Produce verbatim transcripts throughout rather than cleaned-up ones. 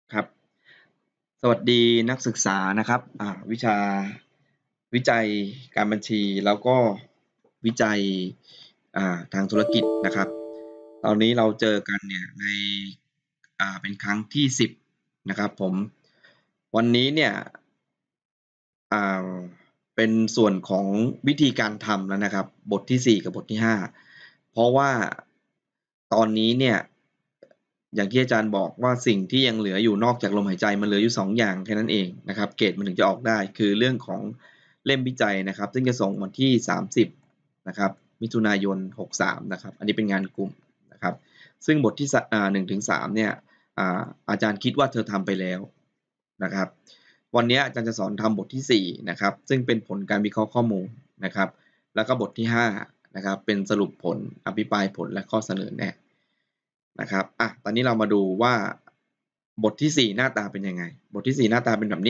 ครับสวัสดีนักศึกษานะครับอ่าวิชาวิจัยการบัญชีแล้วก็วิจัยอ่าทางธุรกิจนะครับตอนนี้เราเจอกันเนี่ยในอ่าเป็นครั้งที่สิบนะครับผมวันนี้เนี่ยอ่าเป็นส่วนของวิธีการทำแล้วนะครับบทที่สี่กับบทที่ห้าเพราะว่าตอนนี้เนี่ยอย่างที่อาจารย์บอกว่าสิ่งที่ยังเหลืออยู่นอกจากลมหายใจมันเหลืออยู่สองอย่างแค่นั้นเองนะครับเกรดมันถึงจะออกได้คือเรื่องของเล่มวิจัยนะครับซึ่งจะส่งวันที่สามสิบนะครับมิถุนายนหกสามนะครับอันนี้เป็นงานกลุ่มนะครับซึ่งบทที่อ่าหนึ่งถึงสามเนี่ยอ่าอาจารย์คิดว่าเธอทำไปแล้วนะครับวันนี้อาจารย์จะสอนทำบทที่สี่นะครับซึ่งเป็นผลการวิเคราะห์ข้อมูลนะครับแล้วก็บทที่ห้านะครับเป็นสรุปผลอภิปรายผลและข้อเสนอแนะนะครับอ่ะตอนนี้เรามาดูว่าบทที่สี่หน้าตาเป็นยังไงบทที่สี่หน้าตาเป็นแบบนี้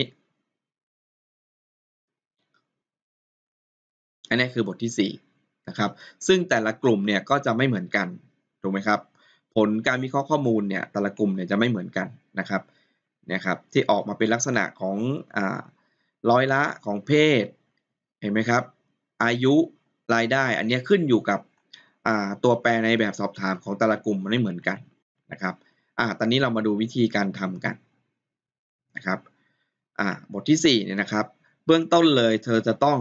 อันนี้คือบทที่สี่นะครับซึ่งแต่ละกลุ่มเนี่ยก็จะไม่เหมือนกันถูกไหมครับผลการวิเคราะห์ข้อมูลเนี่ยแต่ละกลุ่มเนี่ยจะไม่เหมือนกันนะครับนะครับที่ออกมาเป็นลักษณะของอ่าร้อยละของเพศเห็นไหมครับอายุรายได้อันนี้ขึ้นอยู่กับอ่าตัวแปรในแบบสอบถามของแต่ละกลุ่มมันไม่เหมือนกันนะครับอ่าตอนนี้เรามาดูวิธีการทำกันนะครับอ่าบทที่สี่เนี่ยนะครับเบื้องต้นเลยเธอจะต้อง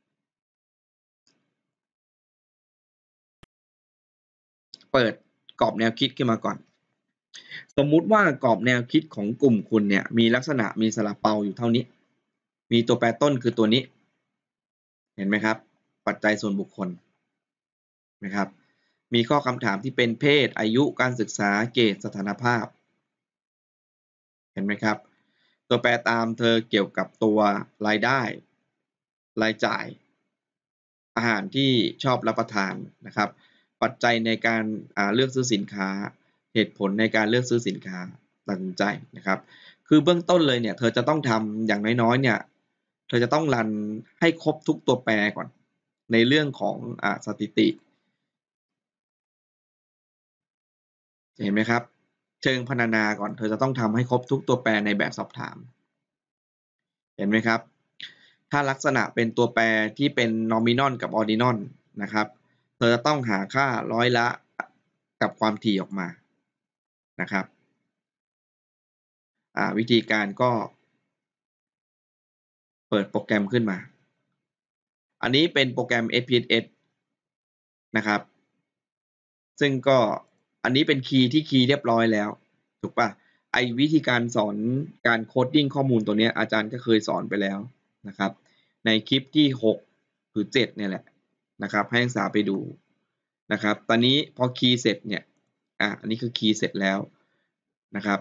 เปิดกรอบแนวคิดขึ้นมาก่อนสมมุติว่ากรอบแนวคิดของกลุ่มคุณเนี่ยมีลักษณะมีซาลาเปาอยู่เท่านี้มีตัวแปรต้นคือตัวนี้เห็นไหมครับปัจจัยส่วนบุคคลนะครับมีข้อคำถามที่เป็นเพศอายุการศึกษาเกรดสถานภาพเห็นไหมครับตัวแปรตามเธอเกี่ยวกับตัวรายได้รายจ่ายอาหารที่ชอบรับประทานนะครับปัจจัยในการเลือกซื้อสินค้าเหตุผลในการเลือกซื้อสินค้าตัดสินใจนะครับคือเบื้องต้นเลยเนี่ยเธอจะต้องทำอย่างน้อยๆเนี่ยเธอจะต้องรันให้ครบทุกตัวแปรก่อนในเรื่องของอ่าสถิติเห็นไหมครับเชิงพรรณนาก่อนเธอจะต้องทำให้ครบทุกตัวแปรในแบบสอบถามเห็นไหมครับถ้าลักษณะเป็นตัวแปรที่เป็น nominal กับ ordinal นะครับเธอจะต้องหาค่าร้อยละกับความถี่ออกมานะครับอ่าวิธีการก็เปิดโปรแกรมขึ้นมาอันนี้เป็นโปรแกรม เอส พี เอส เอส นะครับซึ่งก็อันนี้เป็นคีย์ที่คีย์เรียบร้อยแล้วถูกป่ะไอวิธีการสอนการโคดดิ้งข้อมูลตัวนี้อาจารย์ก็เคยสอนไปแล้วนะครับในคลิปที่หกหรือเจ็ดเนี่ยแหละนะครับให้นักศึกษาไปดูนะครับตอนนี้พอคีย์เสร็จเนี่ยอ่ะอันนี้คือคีย์เสร็จแล้วนะครับ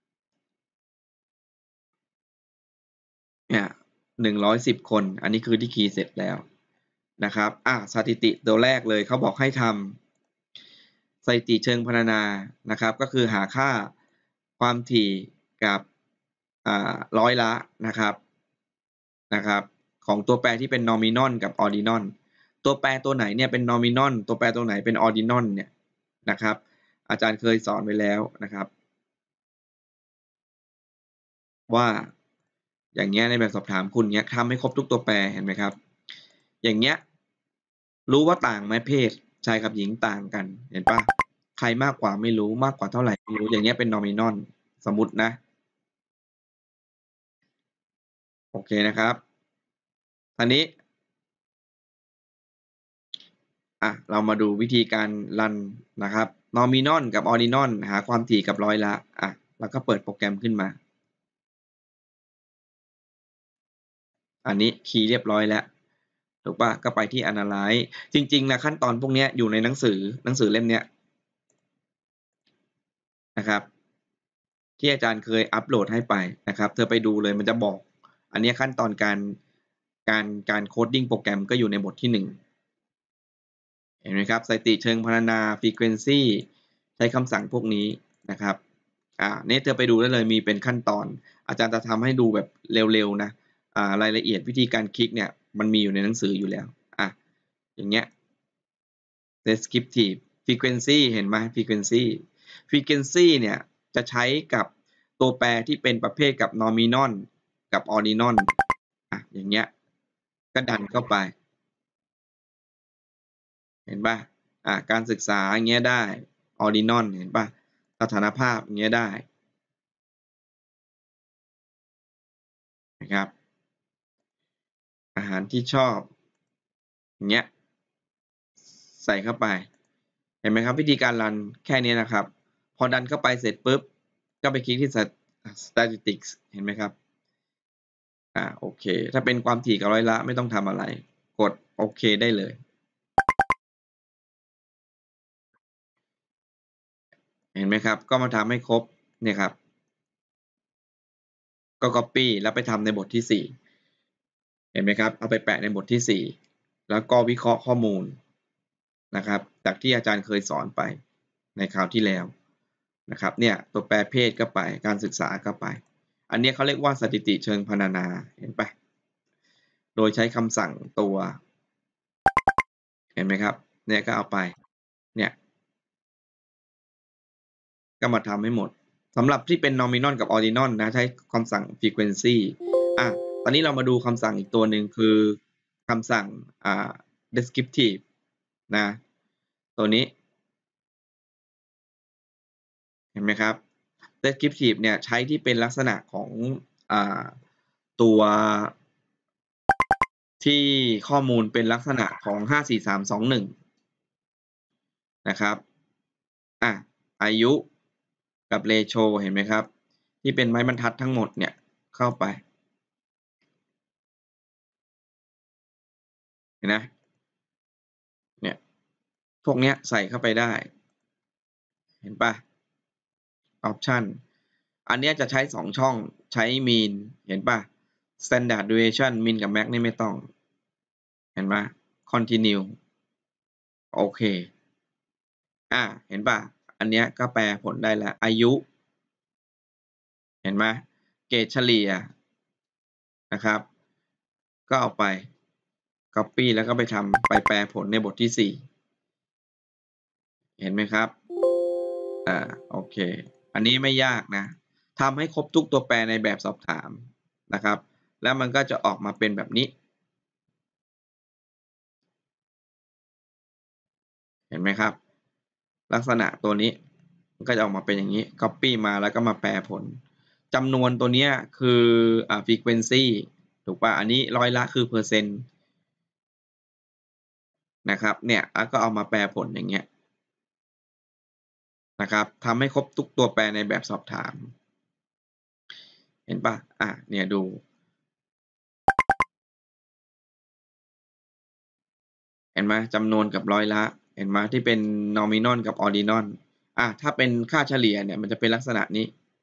เนี่ยหนึ่งร้อยสิบคนอันนี้คือที่คีย์เสร็จแล้วนะครับอ่ะสถิติตัวแรกเลยเขาบอกให้ทำสถิติเชิงพรรณนานะครับก็คือหาค่าความถี่กับอ่าร้อยละนะครับนะครับของตัวแปรที่เป็น nominal กับ ordinal ตัวแปรตัวไหนเนี่ยเป็น nominal ตัวแปรตัวไหนเป็น ordinal เนี่ยนะครับอาจารย์เคยสอนไว้แล้วนะครับว่าอย่างเงี้ยในแบบสอบถามคุณเนี้ยทำให้ครบทุกตัวแปรเห็นไหมครับอย่างเงี้ยรู้ว่าต่างไหมเพศชายกับหญิงต่างกันเห็นปะใครมากกว่าไม่รู้มากกว่าเท่าไหร่ไม่รู้อย่างเงี้ยเป็น nominal สมมุตินะโอเคนะครับทีนี้อ่ะเรามาดูวิธีการรันนะครับ nominal กับ ordinal หาความถี่กับร้อยละอ่ะแล้วก็เปิดโปรแกรมขึ้นมาอันนี้คีย์เรียบร้อยแล้วถูกปะก็ไปที่ analyze จริงๆนะขั้นตอนพวกนี้อยู่ในหนังสือหนังสือเล่มเนี้ยนะครับที่อาจารย์เคยอัปโหลดให้ไปนะครับเธอไปดูเลยมันจะบอกอันนี้ขั้นตอนการการการโคดดิ้งโปรแกรมก็อยู่ในบทที่หนึ่งเห็นไหมครับสถิติเชิงพรรณนา frequency ใช้คำสั่งพวกนี้นะครับอ่าเนี่ยเธอไปดูได้เลยมีเป็นขั้นตอนอาจารย์จะทำให้ดูแบบเร็วๆนะอ่ารายละเอียดวิธีการคลิกเนี่ยมันมีอยู่ในหนังสืออยู่แล้วอ่ะอย่างเงี้ย descriptive frequency เห็นไหม frequency frequency เนี่ยจะใช้กับตัวแปรที่เป็นประเภทกับ nominal กับ ordinal อ่ะอย่างเงี้ยก็ดันเข้าไปเห็นป่ะอ่ะการศึกษาอย่างเงี้ยได้ ordinal เห็นป่ะสถานภาพอย่างเงี้ยได้นะครับอาหารที่ชอบอย่างเงี้ยใส่เข้าไปเห็นไหมครับวิธีการรันแค่นี้นะครับพอดันเข้าไปเสร็จปุ๊บก็ไปคลิกที่ statistics เห็นไหมครับอ่าโอเคถ้าเป็นความถี่กับร้อยละไม่ต้องทำอะไรกดโอเคได้เลยเห็นไหมครับก็มาทำให้ครบเนี่ยครับก็ copy แล้วไปทำในบทที่สี่เห็นไหมครับเอาไปแปะในบทที่สี่แล้วก็วิเคราะห์ข้อมูลนะครับจากที่อาจารย์เคยสอนไปในคราวที่แล้วนะครับเนี่ยตัวแปรเพศก็ไปการศึกษาก็ไปอันนี้เขาเรียกว่าสถิติเชิงพรรณนาเห็นปะโดยใช้คำสั่งตัวเห็นไหมครับเนี่ยก็เอาไปเนี่ยก็มาทำให้หมดสำหรับที่เป็น nominal กับ ordinal นะใช้คำสั่ง frequency อ่ะตอนนี้เรามาดูคำสั่งอีกตัวหนึ่งคือคำสั่งอ่า descriptive นะตัวนี้เห็นไหมครับ descriptive เนี่ยใช้ที่เป็นลักษณะของอ่าตัวที่ข้อมูลเป็นลักษณะของห้า สี่ สาม สอง หนึ่งนะครับอ่ะอายุกับเรโชเห็นไหมครับที่เป็นไม้บรรทัดทั้งหมดเนี่ยเข้าไปเห็นไหมเนี่ยพวกเนี้ยใส่เข้าไปได้เห็นปะออปชันอันเนี้ยจะใช้สองช่องใช้ mean เห็นปะ standard deviation min กับ max นี่ไม่ต้องเห็นปะ continue โอเคอ่ะเห็นปะอันเนี้ยก็แปลผลได้แล้วอายุเห็นไหมเกรดเฉลี่ยนะครับก็เอาไป copy แล้วก็ไปทำไปแปลผลในบทที่สี่เห็นไหมครับอ่าโอเคอันนี้ไม่ยากนะทำให้ครบทุกตัวแปรในแบบสอบถามนะครับแล้วมันก็จะออกมาเป็นแบบนี้เห็นไหมครับลักษณะตัวนี้มันก็จะออกมาเป็นอย่างนี้ copy มาแล้วก็มาแปลผลจำนวนตัวนี้คืออ่า frequency ถูกป่ะอันนี้ร้อยละคือเปอร์เซ็นต์นะครับเนี่ยแล้วก็เอามาแปลผลอย่างเงี้ยนะครับทำให้ครบทุกตัวแปรในแบบสอบถามเห็นปะอ่ะเนี่ยดูเห็นไหมจำนวนกับร้อยละเห็นไหมที่เป็น nominal กับ ordinal อ่ะถ้าเป็นค่าเฉลี่ยเนี่ยมันจะเป็นลักษณะนี้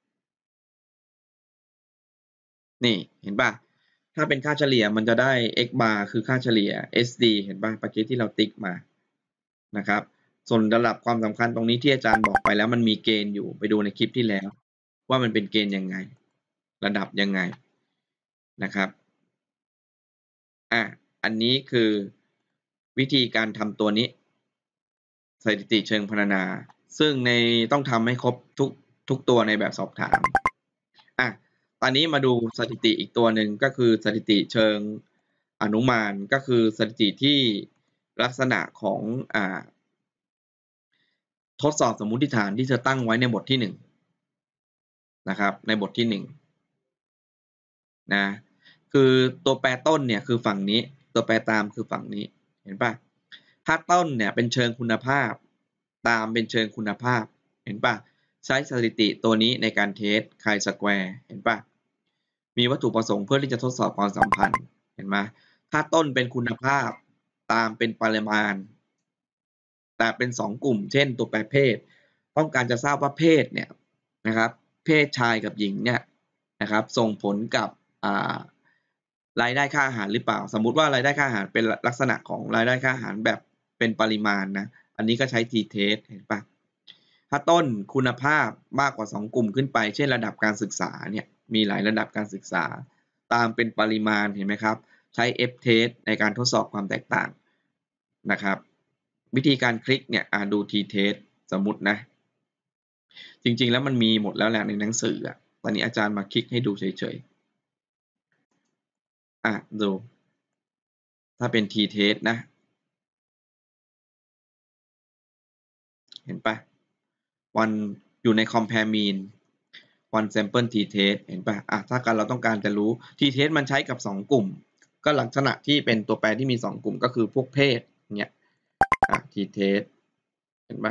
นี่เห็นปะถ้าเป็นค่าเฉลี่ยมันจะได้ x bar คือค่าเฉลี่ย เอส ดี เห็นปะเมื่อกี้ที่เราติ๊กมานะครับส่วนระดับความสำคัญตรงนี้ที่อาจารย์บอกไปแล้วมันมีเกณฑ์อยู่ไปดูในคลิปที่แล้วว่ามันเป็นเกณฑ์ยังไงระดับยังไงนะครับอ่ะอันนี้คือวิธีการทำตัวนี้สถิติเชิงพรรณนาซึ่งในต้องทำให้ครบทุกทุกตัวในแบบสอบถามอ่ะตอนนี้มาดูสถิติอีกตัวหนึ่งก็คือสถิติเชิงอนุมานก็คือสถิติที่ลักษณะของอ่าทดสอบสมมุติฐานที่เธอตั้งไว้ในบทที่หนึ่งนะครับในบทที่หนึ่งนะคือตัวแปรต้นเนี่ยคือฝั่งนี้ตัวแปรตามคือฝั่งนี้เห็นปะถ้าต้นเนี่ยเป็นเชิงคุณภาพตามเป็นเชิงคุณภาพเห็นปะใช้สถิติตัวนี้ในการเทสไคสแควร์เห็นปะมีวัตถุประสงค์เพื่อที่จะทดสอบความสัมพันธ์เห็นไหมถ้าต้นเป็นคุณภาพตามเป็นปริมาณแต่เป็นสองกลุ่มเช่นตัวแปรเพศต้องการจะทราบว่าเพศเนี่ยนะครับเพศชายกับหญิงเนี่ยนะครับส่งผลกับรายได้ค่าอาหารหรือเปล่าสมมุติว่ารายได้ค่าอาหารเป็นลักษณะของรายได้ค่าอาหารแบบเป็นปริมาณนะอันนี้ก็ใช้ t-test เห็นปะถ้าต้นคุณภาพมากกว่าสองกลุ่มขึ้นไปเช่นระดับการศึกษาเนี่ยมีหลายระดับการศึกษาตามเป็นปริมาณเห็นไหมครับใช้ f-test ในการทดสอบความแตกต่างนะครับวิธีการคลิกเนี่ยดู t-test สมมุตินะจริงๆแล้วมันมีหมดแล้วแหละในหนังสือตอนนี้อาจารย์มาคลิกให้ดูเฉยๆอ่ะดูถ้าเป็น t-test นะเห็นปะวันอยู่ใน compare mean one sample t-test เห็นปะอ่ะถ้าการเราต้องการจะรู้ t-test มันใช้กับสองกลุ่มก็ลักษณะที่เป็นตัวแปรที่มีสองกลุ่มก็คือพวกเพศเนี่ยอ่ะ t-test เห็นปะ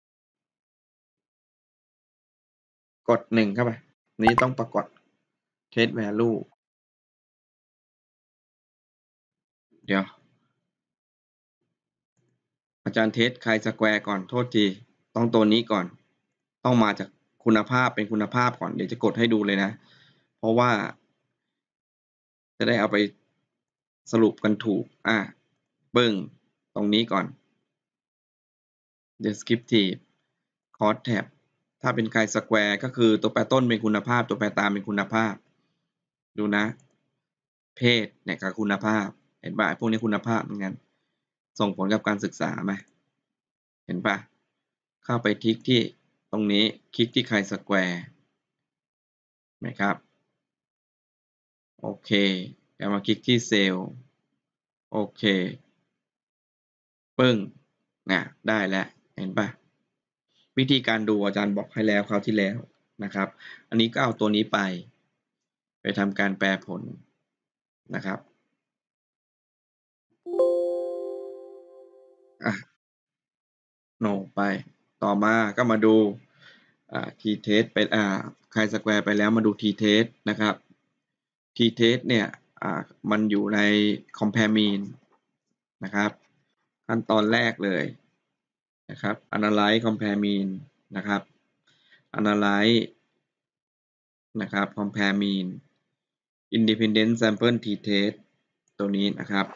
กดหนึ่งเข้าไปนี้ต้องปรากฏ test value เดี๋ยวอาจารย์เทสไคสแควร์ก่อนโทษทีต้องตัวนี้ก่อนต้องมาจากคุณภาพเป็นคุณภาพก่อนเดี๋ยวจะกดให้ดูเลยนะเพราะว่าจะได้เอาไปสรุปกันถูกอ่ะเบิ้งตรงนี้ก่อน descriptive cost tab ถ้าเป็นไคสแควร์ก็คือตัวแปรต้นเป็นคุณภาพตัวแปรตามเป็นคุณภาพดูนะเพศเนี่ยกับคุณภาพเห็นป่ะพวกนี้คุณภาพเหมือนกันส่งผลกับการศึกษาไหมเห็นป่ะเข้าไปคลิกที่ตรงนี้คลิกที่ไคสแควร์นะครับโอเคแล้วมาคลิกที่เซลล์โอเคปึ้งนะได้แล้วเห็นป่ะวิธีการดูอาจารย์บอกให้แล้วคราวที่แล้วนะครับอันนี้ก็เอาตัวนี้ไปไปทำการแปลผลนะครับอ่ะโนไปต่อมาก็มาดูอ่า t-test ไปอ่าไคสแควร์ไปแล้วมาดู t-test นะครับ t-test เนี่ยอ่ามันอยู่ใน compare mean นะครับขั้นตอนแรกเลยนะครับ analyze compare mean นะครับ analyze นะครับ compare mean independent sample t-test ตัวนี้นะครับ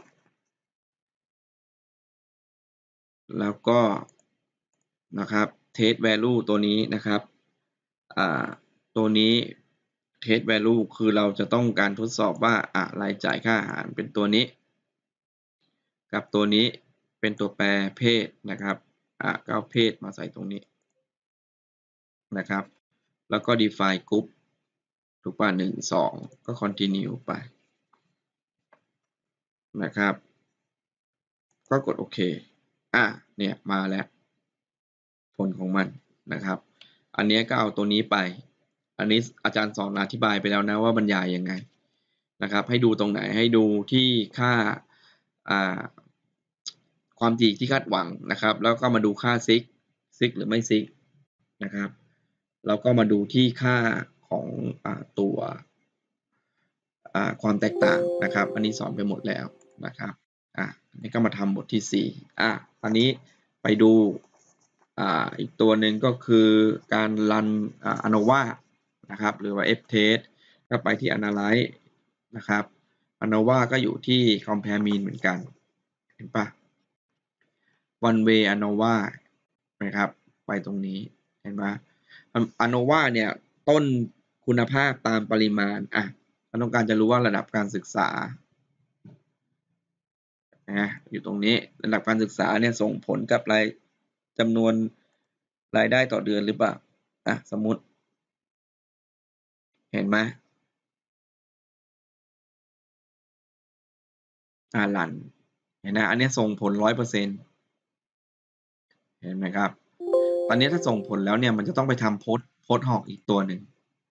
แล้วก็นะครับ test value ตัวนี้นะครับอ่าตัวนี้ test value คือเราจะต้องการทดสอบว่าอะไรจ่ายค่าอาหารเป็นตัวนี้กับตัวนี้เป็นตัวแปรเพศนะครับอ่ะก็เอาเพศมาใส่ตรงนี้นะครับแล้วก็ define group ถูกป่ะหนึ่งสองก็ continue ไปนะครับก็กดโอเคอ่ะเนี่ยมาแล้วผลของมันนะครับอันนี้ก็เอาตัวนี้ไปอันนี้อาจารย์สอนอธิบายไปแล้วนะว่าบรรยายยังไงนะครับให้ดูตรงไหนให้ดูที่ค่าอ่าความถี่ที่คาดหวังนะครับแล้วก็มาดูค่าซิกซิกหรือไม่ซิกนะครับแล้วก็มาดูที่ค่าของอ่าตัวอ่าความแตกต่างนะครับอันนี้สอนไปหมดแล้วนะครับอ่ะอันนี้ก็มาทำบทที่สี่อ่ะอันนี้ไปดูอ่าอีกตัวหนึ่งก็คือการรันอ่า ANOVA นะครับหรือว่า F-test ก็ไปที่ Analyze นะครับ ANOVA ก็อยู่ที่ Compare Mean เหมือนกันเห็นปะ One Way ANOVA นะครับไปตรงนี้เห็นไหม ANOVA เนี่ยต้นคุณภาพตามปริมาณอ่ะเราต้องการจะรู้ว่าระดับการศึกษานะอยู่ตรงนี้ระดับการศึกษาเนี่ยส่งผลกับรายจำนวนรายได้ต่อเดือนหรือเปล่าอ่ะสมมุติเห็นไหมอ่าหลันเห็นไหมอันนี้ส่งผลร้อยเปอร์เซ็นต์เห็นไหมครับตอนนี้ถ้าส่งผลแล้วเนี่ยมันจะต้องไปทำโพสโพสหอกอีกตัวหนึ่ง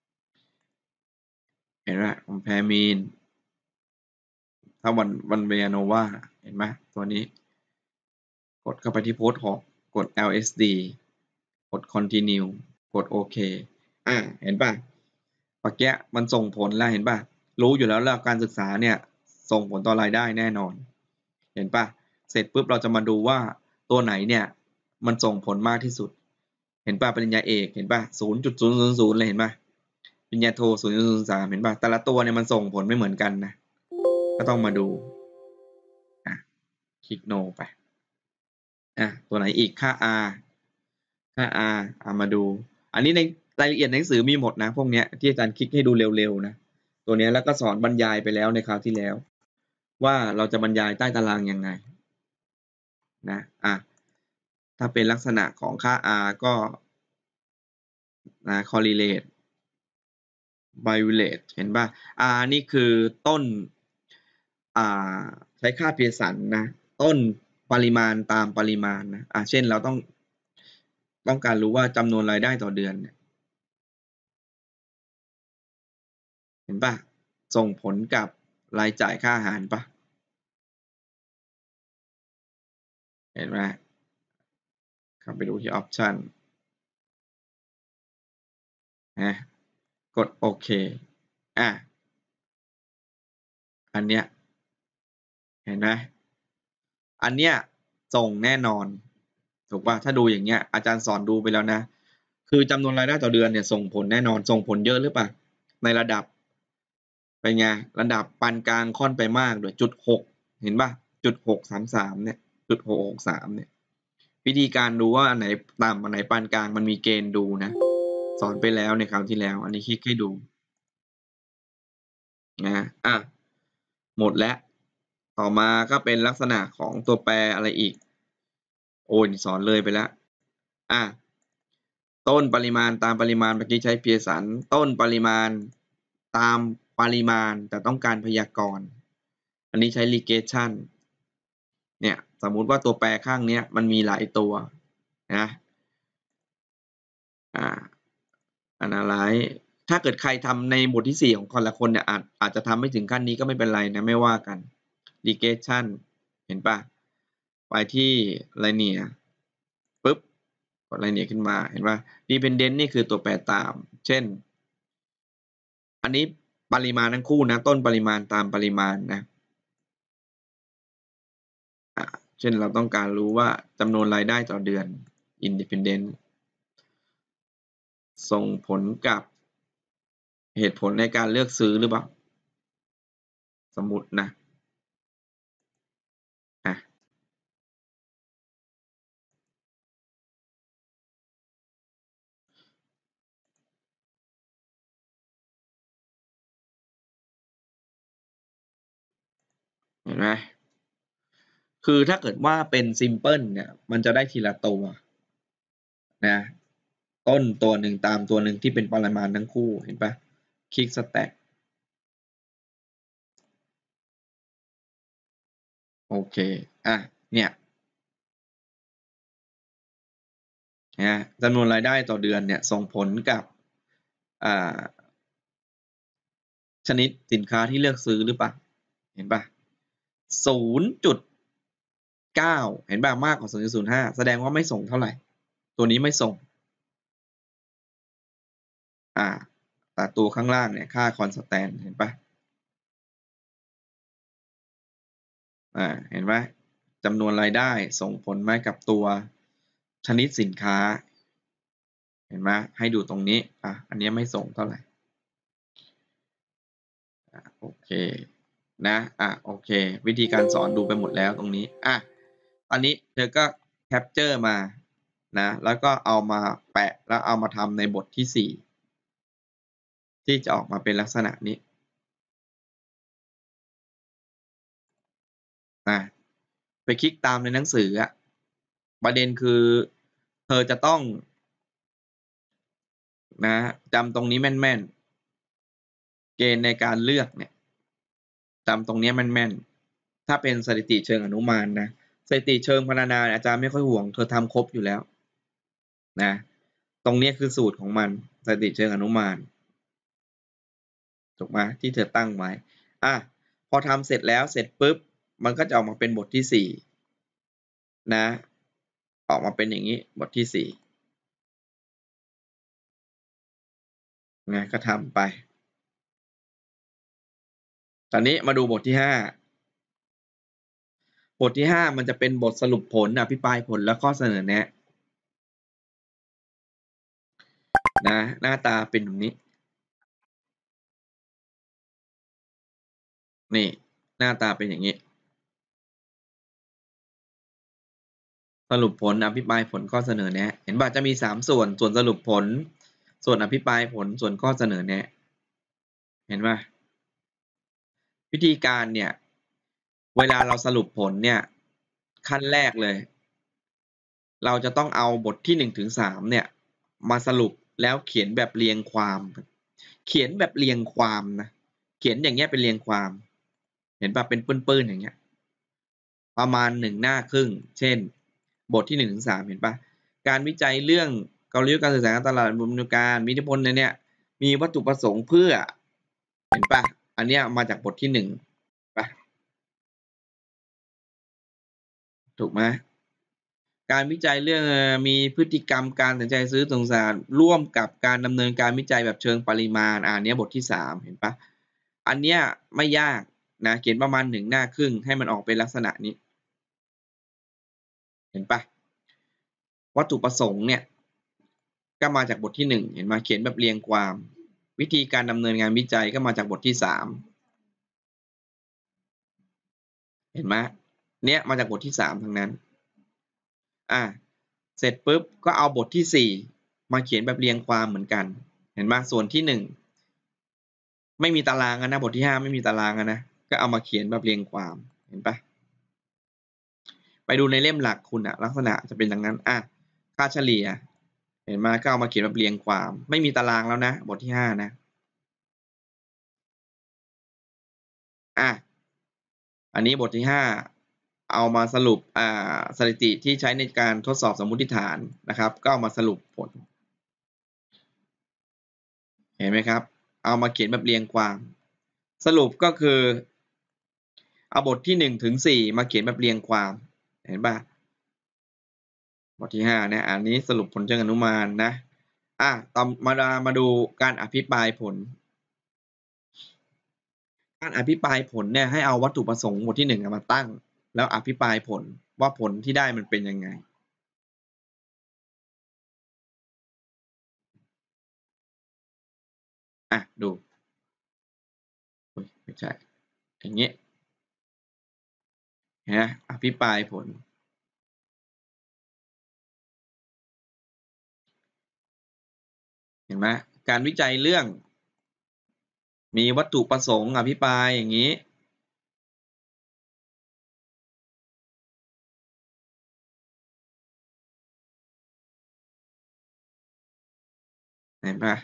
เห็นไหม compare mean ถ้าวันวันเวโนวาเห็นไหมตัวนี้กดเข้าไปที่โพสหอกกด แอล เอส ดี กด continue กดโอเคอ่าเห็นป่ะเมื่อกี้มันส่งผลแล้วเห็นป่ะรู้อยู่แล้วแล้วการศึกษาเนี่ยส่งผลต่อรายได้แน่นอนเห็นป่ะเสร็จปุ๊บเราจะมาดูว่าตัวไหนเนี่ยมันส่งผลมากที่สุดเห็นป่ะปริญญาเอกเห็นป่ะศูนย์จุดศูนย์ศูนย์ศูนย์เลยเห็นป่ะปริญญาโทศูนย์จุดศูนย์สามเห็นป่ะแต่ละตัวเนี่ยมันส่งผลไม่เหมือนกันนะก็ต้องมาดูอ่ะคลิก no ไปอ่ะตัวไหนอีกค่า r ค่า r เอามาดูอันนี้ในรายละเอียดหนังสือมีหมดนะพวกเนี้ยที่อาจารย์คลิกให้ดูเร็วๆนะตัวเนี้ยแล้วก็สอนบรรยายไปแล้วในคราวที่แล้วว่าเราจะบรรยายใต้ตารางยังไงนะอ่ะถ้าเป็นลักษณะของค่า r ก็นะ correlate violet เห็นป่ะอ่านี่คือต้นอ่าใช้ค่าเพียร์สันนะต้นปริมาณตามปริมาณนะอ่าเช่นเราต้องต้องการรู้ว่าจำนวนรายได้ต่อเดือนเนี่ยเห็นป่ะส่งผลกับรายจ่ายค่าอาหารป่ะเห็นไหมเข้าไปดูที่ option นะกดโอเคอ่ะอันเนี้ยเห็นไหมอันเนี้ยส่งแน่นอนถูกป่ะถ้าดูอย่างเงี้ยอาจารย์สอนดูไปแล้วนะคือจำนวนรายได้ต่อเดือนเนี่ยส่งผลแน่นอนส่งผลเยอะหรือเปล่าในระดับเป็นไงระดับปานกลางค่อนไปมากด้วยจุดหกเห็นป่ะจุดหกสามสามเนี่ยจุดหกหกสามเนี่ยวิธีการดูว่าอันไหนต่ำอันไหนปานกลางมันมีเกณฑ์ดูนะสอนไปแล้วในคราวที่แล้วอันนี้คลิกให้ดูนะอ่ะหมดแล้วต่อมาก็เป็นลักษณะของตัวแปรอะไรอีกโอ้ยสอนเลยไปแล้วอ่ะต้นปริมาณตามปริมาณเมื่อกี้ใช้เพียร์สันต้นปริมาณตามปริมาณแต่ต้องการพยากรณ์อันนี้ใช้ regression เนี่ยสมมุติว่าตัวแปรข้างเนี้ยมันมีหลายตัวนะอ่า analyze ถ้าเกิดใครทำในบทที่สี่ของคนละคนเนี่ยอาจอาจจะทำไม่ถึงขั้นนี้ก็ไม่เป็นไรนะไม่ว่ากัน regression เห็นปะไปที่ linear ปุ๊บกด linear ขึ้นมาเห็นปะ dependent นี่คือตัวแปรตามเช่นอันนี้ปริมาณทั้งคู่นะต้นปริมาณตามปริมาณนะอ่าเช่นเราต้องการรู้ว่าจำนวนรายได้ต่อเดือน independent ส่งผลกับเหตุผลในการเลือกซื้อหรือเปล่าสมมุตินะอ่ะเห็นไหมคือถ้าเกิดว่าเป็น simple เนี่ยมันจะได้ทีละตัวนะต้นตัวหนึ่งตามตัวหนึ่งที่เป็นปริมาณทั้งคู่เห็นปะคลิก stack โอเคอ่ะเนี่ยนะจำนวนรายได้ต่อเดือนเนี่ยส่งผลกับอ่าชนิดสินค้าที่เลือกซื้อหรือเปล่าเห็นปะศูนย์จุดเก้าเห็นปะมากกว่าศูนย์จุดศูนย์ห้าแสดงว่าไม่ส่งเท่าไหร่ตัวนี้ไม่ส่งอ่าแต่ตัวข้างล่างเนี่ยค่า constant เห็นปะอ่าเห็นไหมจำนวนรายได้ส่งผลไหมกับตัวชนิดสินค้าเห็นไหมให้ดูตรงนี้อ่ะอันนี้ไม่ส่งเท่าไหร่อ่ะโอเคนะอ่ะโอเควิธีการสอนดูไปหมดแล้วตรงนี้อ่ะอันนี้เธอก็แคปเจอร์มานะแล้วก็เอามาแปะแล้วเอามาทำในบทที่สี่ที่จะออกมาเป็นลักษณะนี้นะไปคลิกตามในหนังสืออะประเด็นคือเธอจะต้องนะจำตรงนี้แม่นๆเกณฑ์ในการเลือกเนี่ยจำตรงนี้แม่นๆถ้าเป็นสถิติเชิงอนุมานนะสถิติเชิงพรรณนาอาจารย์ไม่ค่อยห่วงเธอทำครบอยู่แล้วนะตรงนี้คือสูตรของมันสถิติเชิงอนุมานถูกไหมที่เธอตั้งไว้อ่ะพอทำเสร็จแล้วเสร็จปุ๊บมันก็จะออกมาเป็นบทที่สี่นะออกมาเป็นอย่างนี้บทที่สี่นะก็ทำไปตอนนี้มาดูบทที่ห้าบทที่ห้ามันจะเป็นบทสรุปผลอภิปรายผลและข้อเสนอแนะนะหน้าตาเป็นแบบนี้นี่หน้าตาเป็นอย่างนี้สรุปผลอภิปรายผลข้อเสนอแนะเห็นป่ะจะมีสามส่วนส่วนสรุปผลส่วนอภิปรายผลส่วนข้อเสนอแนะเห็นป่ะวิธีการเนี่ยเวลาเราสรุปผลเนี่ยขั้นแรกเลยเราจะต้องเอาบทที่หนึ่งถึงสามเนี่ยมาสรุปแล้วเขียนแบบเรียงความเขียนแบบเรียงความนะเขียนอย่างเงี้ยเป็นเรียงความเห็นป่ะเป็นปื้นๆอย่างเงี้ยประมาณหนึ่งหน้าครึ่งเช่นบทที่หนึ่งถึงสามเห็นป่ะการวิจัยเรื่องกลยุทธ์การสื่อสารการตลาดบริการมีอิทธิพลในเนี้ยมีวัตถุประสงค์เพื่อเห็นป่ะอันเนี้ยมาจากบทที่หนึ่งป่ะถูกไหมการวิจัยเรื่องมีพฤติกรรมการตัดสินใจซื้อสงสารร่วมกับการดำเนินการวิจัยแบบเชิงปริมาณอ่าเนี้ยบทที่สามเห็นป่ะอันเนี้ยไม่ยากนะเขียนประมาณหนึ่งหน้าครึ่งให้มันออกเป็นลักษณะนี้เห็นป่ะวัตถุประสงค์เนี่ยก็มาจากบทที่หนึ่งเห็นไหมเขียนแบบเรียงความวิธีการดำเนินงานวิจัยก็มาจากบทที่สามเห็นไหมเนี้ยมาจากบทที่สามทั้งนั้นอ่ะเสร็จปุ๊บก็เอาบทที่สี่มาเขียนแบบเรียงความเหมือนกันเห็นไหมส่วนที่หนึ่งไม่มีตารางนะบทที่ห้าไม่มีตารางนะก็เอามาเขียนแบบเรียงความเห็นปะไปดูในเล่มหลักคุณอะลักษณะจะเป็นอย่างนั้นอ่ะค่าเฉลี่ยเห็นไหมก็เอามาเขียนแบบเรียงความไม่มีตารางแล้วนะบทที่ห้านะอ่ะอันนี้บทที่ห้าเอามาสรุปอ่าสถิติที่ใช้ในการทดสอบสมมุติฐานนะครับก็เอามาสรุปผลเห็นไหมครับเอามาเขียนแบบเรียงความสรุปก็คือเอาบทที่หนึ่งถึงสี่มาเขียนแบบเรียงความเห็นป่ะบทที่ห้าเนี่ยอันนี้สรุปผลเชิงอนุมานนะอ่ะต่อมามาดูการอภิปรายผลการอภิปรายผลเนี่ยให้เอาวัตถุประสงค์บทที่หนึ่งมาตั้งแล้วอภิปรายผลว่าผลที่ได้มันเป็นยังไงอ่ะดูไม่ใช่อย่างนี้นะอภิปรายผลเห็นไหมการวิจัยเรื่องมีวัตถุประสงค์อภิปรายอย่างนี้เห็นปะ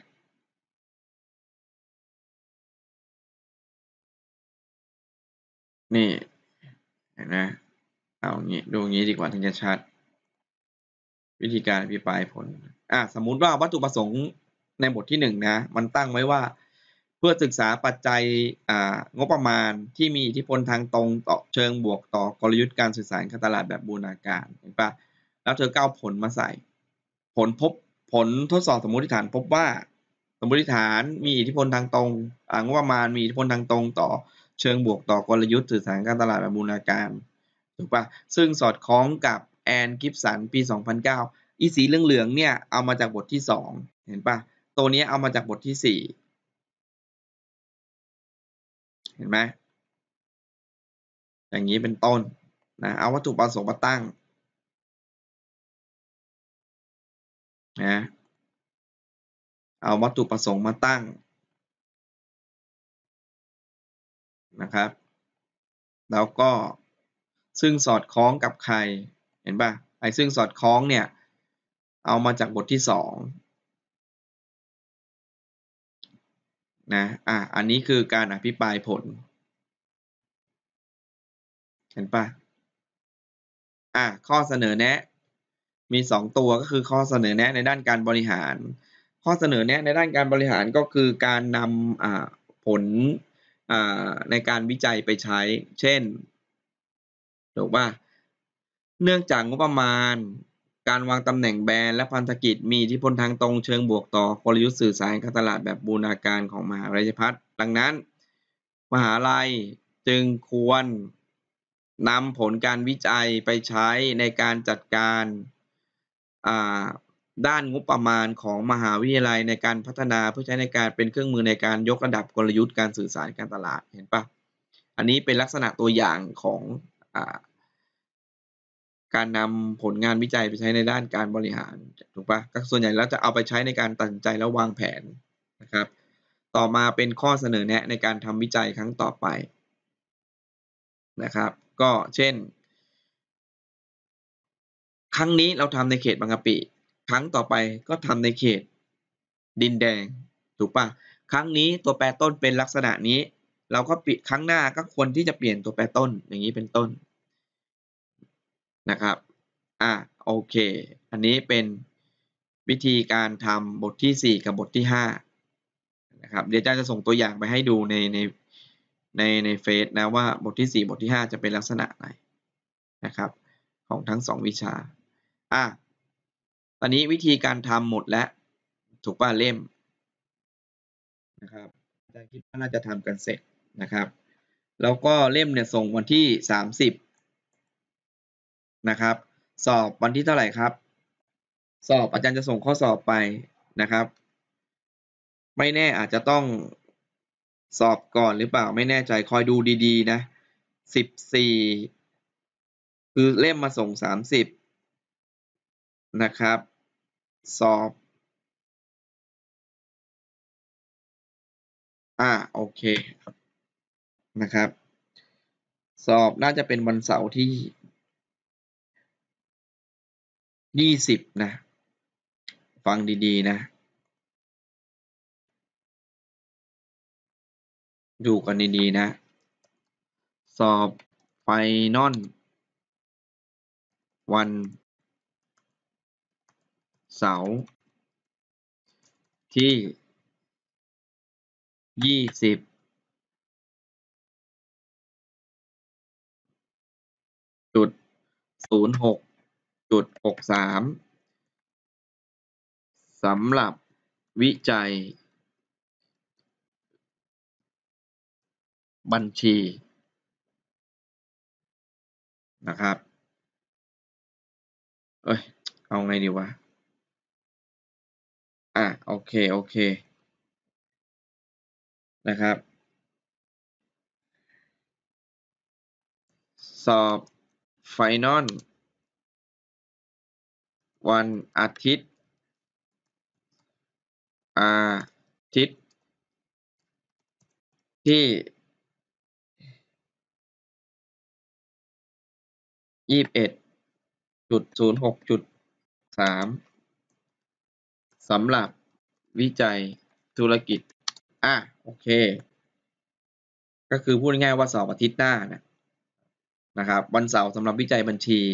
นี่เห็นไหมเอางี้ดูงี้ดีกว่าถึงจะชัดวิธีการอภิปรายผลอ่ะสมมุติว่าวัตถุประสงค์ในบทที่หนึ่งนะมันตั้งไว้ว่าเพื่อศึกษาปัจจัยอ่างบประมาณที่มีอิทธิพลทางตรงต่อเชิงบวกต่อกลยุทธ์การสื่อสารการตลาดแบบบูรณาการเห็นปะแล้วเธอก็เอาผลมาใส่ผลพบผลทดสอบสมมติฐานพบว่าสมมติฐานมีอิทธิพลทางตรงอ่างบประมาณมีอิทธิพลทางตรงต่อเชิงบวกต่อกลยุทธ์สื่อสารการตลาดแบบบูรณาการถูกปะซึ่งสอดคล้องกับแอนกิฟสันปีสองพันเก้าอีสีเหลืองๆเนี่ยเอามาจากบทที่สองเห็นปะตัวนี้เอามาจากบทที่สี่เห็นไหมอย่างนี้เป็นต้นนะเอาวัตถุประสงค์มาตั้งนะเอาวัตถุประสงค์มาตั้งนะครับแล้วก็ซึ่งสอดคล้องกับใครเห็นปะไอ้ซึ่งสอดคล้องเนี่ยเอามาจากบทที่สองนะอ่ะอันนี้คือการอภิปรายผลเห็นปะอ่ะข้อเสนอแนะมีสองตัวก็คือข้อเสนอแนะในด้านการบริหารข้อเสนอแนะในด้านการบริหารก็คือการนำอ่าผลอ่าในการวิจัยไปใช้เช่นถูกป่ะเนื่องจากงบประมาณการวางตำแหน่งแบรนด์และพันธกิจมีอิทธิพลทางตรงเชิงบวกต่อกลยุทธ์สื่อสารการตลาดแบบบูรณาการของมหาวิทยาลัยพัฒน์ดังนั้นมหาลัยจึงควรนำผลการวิจัยไปใช้ในการจัดการด้านงบประมาณของมหาวิทยาลัยในการพัฒนาเพื่อใช้ในการเป็นเครื่องมือในการยกระดับกลยุทธ์การสื่อสารการตลาดเห็นปะอันนี้เป็นลักษณะตัวอย่างของอ่าการนำผลงานวิจัยไปใช้ในด้านการบริหารถูกปะก็ส่วนใหญ่แล้วจะเอาไปใช้ในการตัดสินใจและวางแผนนะครับต่อมาเป็นข้อเสนอแนะในการทำวิจัยครั้งต่อไปนะครับก็เช่นครั้งนี้เราทำในเขตบางกะปิครั้งต่อไปก็ทำในเขตดินแดงถูกปะครั้งนี้ตัวแปรต้นเป็นลักษณะนี้เราก็ปิดครั้งหน้าก็ควรที่จะเปลี่ยนตัวแปรต้นอย่างนี้เป็นต้นนะครับอ่าโอเคอันนี้เป็นวิธีการทำบทที่สี่กับบทที่ห้านะครับเดี๋ยวอาจารย์จะส่งตัวอย่างไปให้ดูในในในในเฟซนะว่าบทที่สี่บทที่ห้าจะเป็นลักษณะไหนนะครับของทั้งสองวิชาอ่ะตอนนี้วิธีการทำหมดแล้วถูกป่ะเล่มนะครับอาจารย์คิดว่าน่าจะทำกันเสร็จนะครับแล้วก็เล่มเนี่ยส่งวันที่สามสิบนะครับสอบวันที่เท่าไหร่ครับสอบอาจารย์จะส่งข้อสอบไปนะครับไม่แน่อาจจะต้องสอบก่อนหรือเปล่าไม่แน่ใจคอยดูดีๆนะสิบสี่คือเล่มมาส่งสามสิบนะครับสอบอ่าโอเคนะครับสอบน่าจะเป็นวันเสาร์ที่ยี่สิบนะฟังดีๆนะดูกันดีๆนะสอบไฟนอลวันเสาร์ที่ยี่สิบจุดศูนย์หกจุดหกสามสำหรับวิจัยบัญชีนะครับเอ้ยเอาไงดีวะอ่ะโอเคโอเคนะครับสอบไฟนอลวันอาทิตย์อาทิตย์ที่ยี่สิบเอ็ดจุดศูนย์หกจุดสามสำหรับวิจัยธุรกิจอ่ะโอเคก็คือพูดง่ายๆว่าสอบอาทิตย์หน้านะนะครับวันเสาร์สำหรับวิจัยบัญชี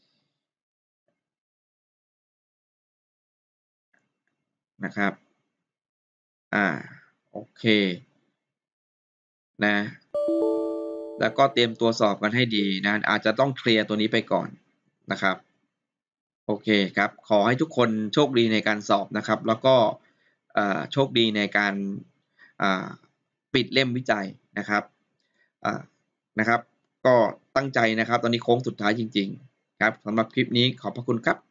นะครับอ่าโอเคนะแล้วก็เตรียมตัวสอบกันให้ดีนะอาจจะต้องเคลียร์ตัวนี้ไปก่อนนะครับโอเคครับขอให้ทุกคนโชคดีในการสอบนะครับแล้วก็โชคดีในการปิดเล่มวิจัยนะครับนะครับก็ตั้งใจนะครับตอนนี้โค้งสุดท้ายจริงๆครับสำหรับคลิปนี้ขอบพระคุณครับ